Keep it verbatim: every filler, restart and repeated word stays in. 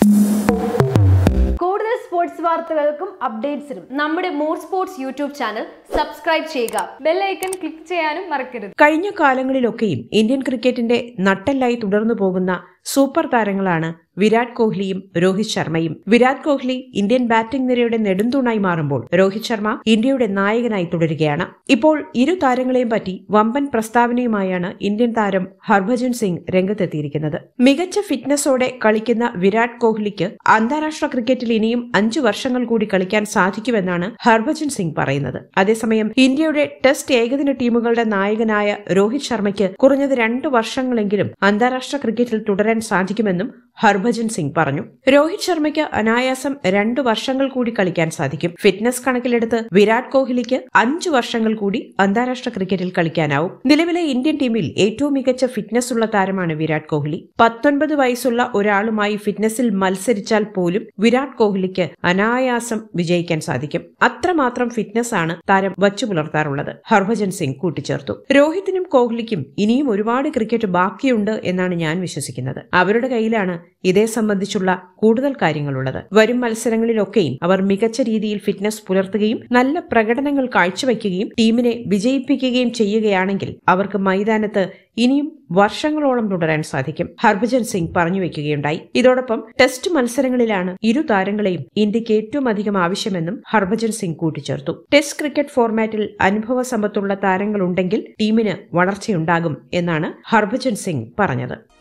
കൂടുതൽ സ്പോർട്സ് വാർത്തകൾക്കും അപ്ഡേറ്റ്സിനും നമ്മുടെ more sports YouTube channel subscribe ചെയ്യുക. ബെൽ ഐക്കൺ ക്ലിക്ക് ചെയ്യാനും മറക്കരുത്. കഴിഞ്ഞ കാലങ്ങളിലൊക്കെയും ഇന്ത്യൻ ക്രിക്കറ്റിന്റെ നട്ടെല്ലായി തുടർന്നു പോകുന്ന സൂപ്പർ താരങ്ങളാണ് വിരാട് കോഹ്ലിയും രോഹിത് ശർമ്മയും. വിരാട് കോഹ്ലി ഇന്ത്യൻ ബാറ്റിംഗ് നിരയുടെ നെടുന്തൂണായി മാറുമ്പോൾ രോഹിത് ശർമ്മ ഇന്ത്യയുടെ നായകനായി തുടരുകയാണ്. ഇപ്പോൾ ഇരു താരങ്ങളെയും പറ്റി വമ്പൻ പ്രസ്താവനയുമായാണ് ഇന്ത്യൻ താരം ഹർഭജൻ സിംഗ് രംഗത്തെത്തിയിരിക്കുന്നത്. മികച്ച ഫിറ്റ്നസോടെ കളിക്കുന്ന വിരാട് കോഹ്ലിക്ക് അന്താരാഷ്ട്ര ക്രിക്കറ്റിൽ ഇനിയും അഞ്ചു വർഷങ്ങൾ കൂടി കളിക്കാൻ സാധിക്കുമെന്നാണ് ഹർഭജൻ സിംഗ് പറയുന്നത്. അതേസമയം ഇന്ത്യയുടെ ടെസ്റ്റ് ഏകദിന ടീമുകളുടെ നായകനായ രോഹിത് ശർമ്മയ്ക്ക് കുറഞ്ഞത് രണ്ടു വർഷങ്ങളെങ്കിലും അന്താരാഷ്ട്ര ക്രിക്കറ്റിൽ തുടരാൻ സാധിക്കുമെന്നും ഹർഭജൻ സിംഗ് പറഞ്ഞു. രോഹിത് ശർമ്മയ്ക്ക് അനായാസം രണ്ടു വർഷങ്ങൾ കൂടി കളിക്കാൻ സാധിക്കും. ഫിറ്റ്നസ് കണക്കിലെടുത്ത് വിരാട് കോഹ്ലിക്ക് അഞ്ചു വർഷങ്ങൾ കൂടി അന്താരാഷ്ട്ര ക്രിക്കറ്റിൽ കളിക്കാനാവും. നിലവിലെ ഇന്ത്യൻ ടീമിൽ ഏറ്റവും മികച്ച ഫിറ്റ്നസ് ഉള്ള താരമാണ് വിരാട് കോഹ്ലി. പത്തൊൻപത് വയസ്സുള്ള ഒരാളുമായി ഫിറ്റ്നസിൽ മത്സരിച്ചാൽ പോലും വിരാട് കോഹ്ലിക്ക് അനായാസം വിജയിക്കാൻ സാധിക്കും. അത്രമാത്രം ഫിറ്റ്നസ് ആണ് താരം വച്ചു പുലർത്താറുള്ളത്, ഹർഭജൻ സിംഗ് കൂട്ടിച്ചേർത്തു. രോഹിത്തിനും കോഹ്ലിക്കും ഇനിയും ഒരുപാട് ക്രിക്കറ്റ് ബാക്കിയുണ്ട് എന്നാണ് ഞാൻ വിശ്വസിക്കുന്നത്. അവരുടെ കയ്യിലാണ് ഇതേ സംബന്ധിച്ചുള്ള കൂടുതൽ കാര്യങ്ങളുള്ളത്. വരും മത്സരങ്ങളിലൊക്കെയും അവർ മികച്ച രീതിയിൽ ഫിറ്റ്നസ് പുലർത്തുകയും നല്ല പ്രകടനങ്ങൾ കാഴ്ചവെക്കുകയും ടീമിനെ വിജയിപ്പിക്കുകയും ചെയ്യുകയാണെങ്കിൽ അവർക്ക് മൈതാനത്ത് ഇനിയും വർഷങ്ങളോളം തുടരാൻ സാധിക്കും, ഹർഭജൻ സിംഗ് പറഞ്ഞു വെക്കുകയുണ്ടായി. ഇതോടൊപ്പം ടെസ്റ്റ് മത്സരങ്ങളിലാണ് ഇരു താരങ്ങളെയും ഇന്ത്യക്ക് ഏറ്റവും അധികം ആവശ്യമെന്നും ഹർഭജൻ സിംഗ് കൂട്ടിച്ചേർത്തു. ടെസ്റ്റ് ക്രിക്കറ്റ് ഫോർമാറ്റിൽ അനുഭവ സമ്പത്തുള്ള താരങ്ങളുണ്ടെങ്കിൽ ടീമിന് വളർച്ചയുണ്ടാകും എന്നാണ് ഹർഭജൻ സിംഗ് പറഞ്ഞത്.